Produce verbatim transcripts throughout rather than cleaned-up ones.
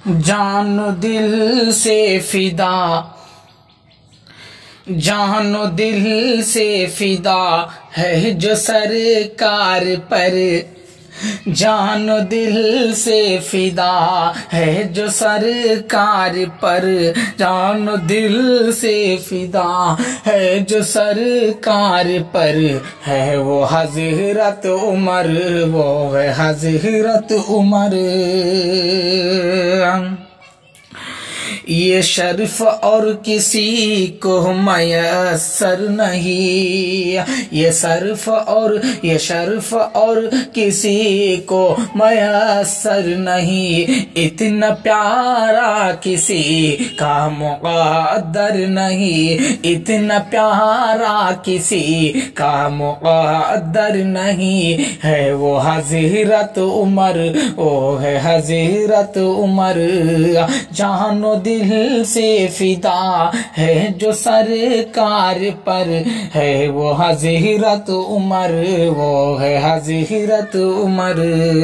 جان و دل سے فدا، جان و دل سے فدا ہے جو سرکار پر، جان و دل سے فدا ہے جو سرکار پر، جان و دل سے فدا ہے جو سرکار پر، ہے وہ حضرت عمر، وہ ہے حضرت عمر۔ یہ شرف اور کسی کو میسر نہیں، یہ شرف اور یہ شرف اور کسی کو میسر نہیں، اتنا پیارا کسی کا مقدر نہیں، اتنا پیارا کسی کا مقدر نہیں، ہے وہ حضرت عمر، وہ ہے حضرت عمر۔ جان و دل سے فدا ہے جو سرکار پر، ہے وہ حضرت عمر، وہ ہے حضرت عمر۔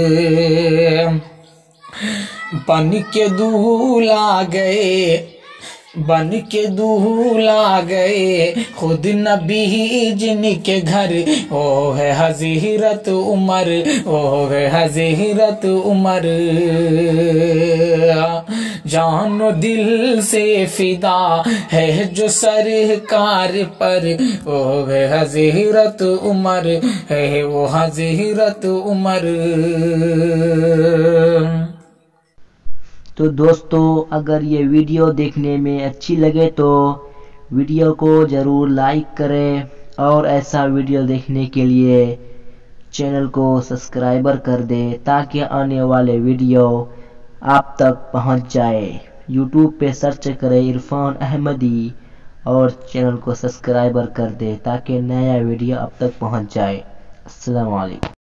بن کے دولہا گئے، بن کے دولہا گئے خود نبی جن کے گھر، وہ ہے حضرت عمر، وہ ہے حضرت عمر۔ جان و دل سے فدا ہے جو سرکار پر، وہ ہے حضرت عمر، ہے وہ حضرت عمر۔ تو دوستو اگر یہ ویڈیو دیکھنے میں اچھی لگے تو ویڈیو کو ضرور لائک کریں، اور ایسا ویڈیو دیکھنے کے لیے چینل کو سبسکرائبر کر دیں تاکہ آنے والے ویڈیو آپ تک پہنچ جائے۔ یوٹیوب پہ سرچ کریں عرفان احمدی اور چینل کو سبسکرائبر کر دیں تاکہ نیا ویڈیو آپ تک پہنچ جائے۔ السلام علیکم۔